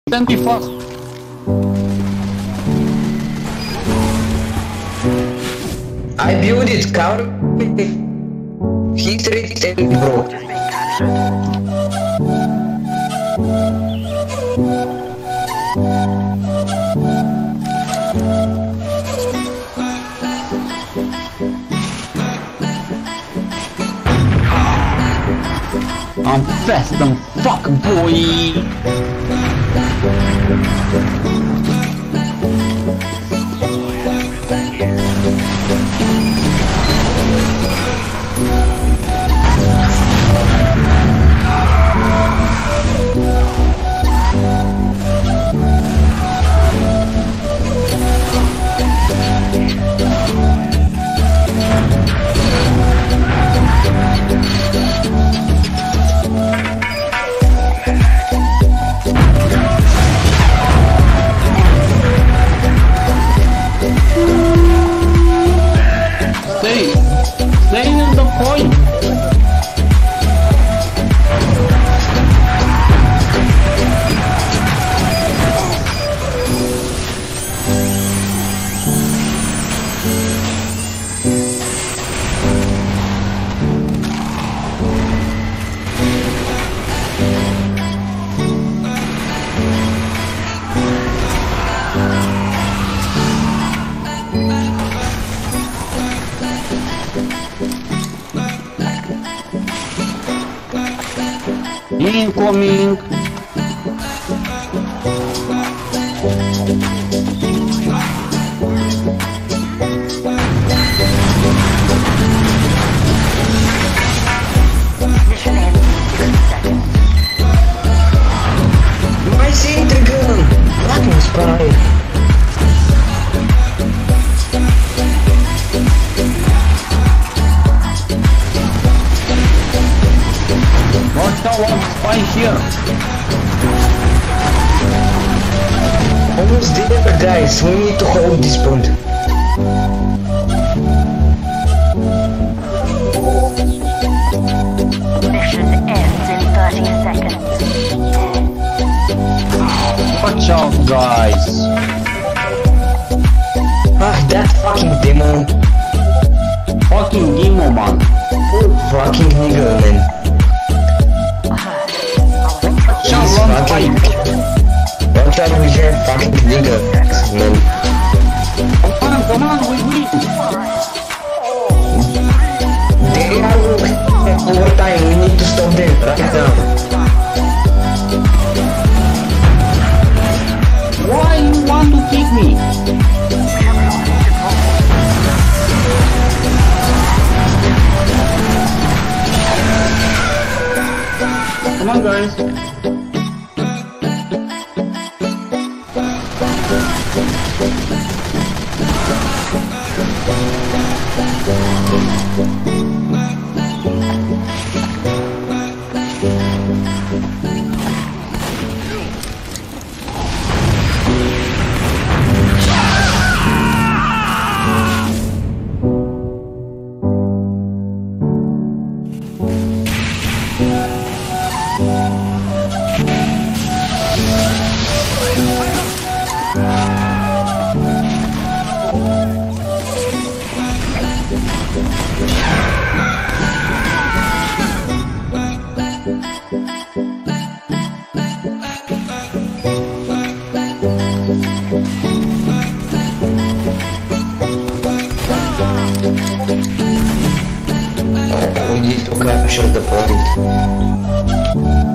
Send me fast. I built it, cover. He's ready, bro. I'm fast and fuck, boy. Stay in the point. Incoming. My center gun. Fucking spy. Watch out, one spy here. Almost there, guys. We need to hold this point. Mission ends in 30 seconds. Watch out, guys. Ah, that fucking demon. Fucking Demo, man. Fucking nigga, man. Watch out, He's one fucking... spy. Watch out, we have fucking nigga, man. Come on, we win. They are overtime. We need to stop them right now. Why you want to kick me? Come on, guys. We need to capture the point.